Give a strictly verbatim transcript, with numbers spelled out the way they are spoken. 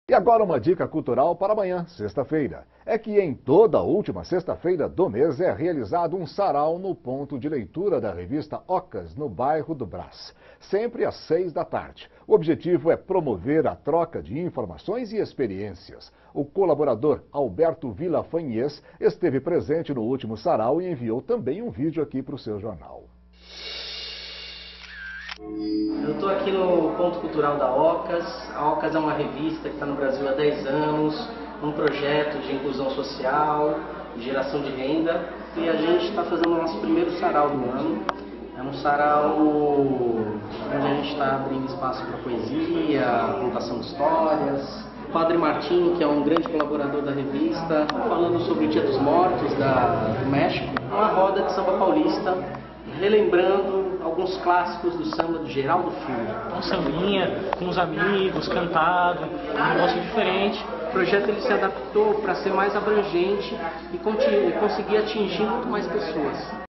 E agora uma dica cultural para amanhã, sexta-feira. É que em toda a última sexta-feira do mês é realizado um sarau no ponto de leitura da revista Ocas, no bairro do Brás. Sempre às seis da tarde. O objetivo é promover a troca de informações e experiências. O colaborador Alberto Villafañez esteve presente no último sarau e enviou também um vídeo aqui para o seu jornal. Eu estou aqui no Ponto Cultural da Ocas. A Ocas é uma revista que está no Brasil há dez anos, um projeto de inclusão social, de geração de renda, e a gente está fazendo o nosso primeiro sarau do ano. É um sarau onde a gente está abrindo espaço para poesia, contação de histórias. O Padre Martim, que é um grande colaborador da revista, falando sobre o Dia dos Mortos da, do México. Uma roda de samba paulista, relembrando alguns clássicos do samba do Geraldo Filho. Um sambinha com os amigos, cantado, um negócio diferente. O projeto ele se adaptou para ser mais abrangente e conseguir atingir muito mais pessoas.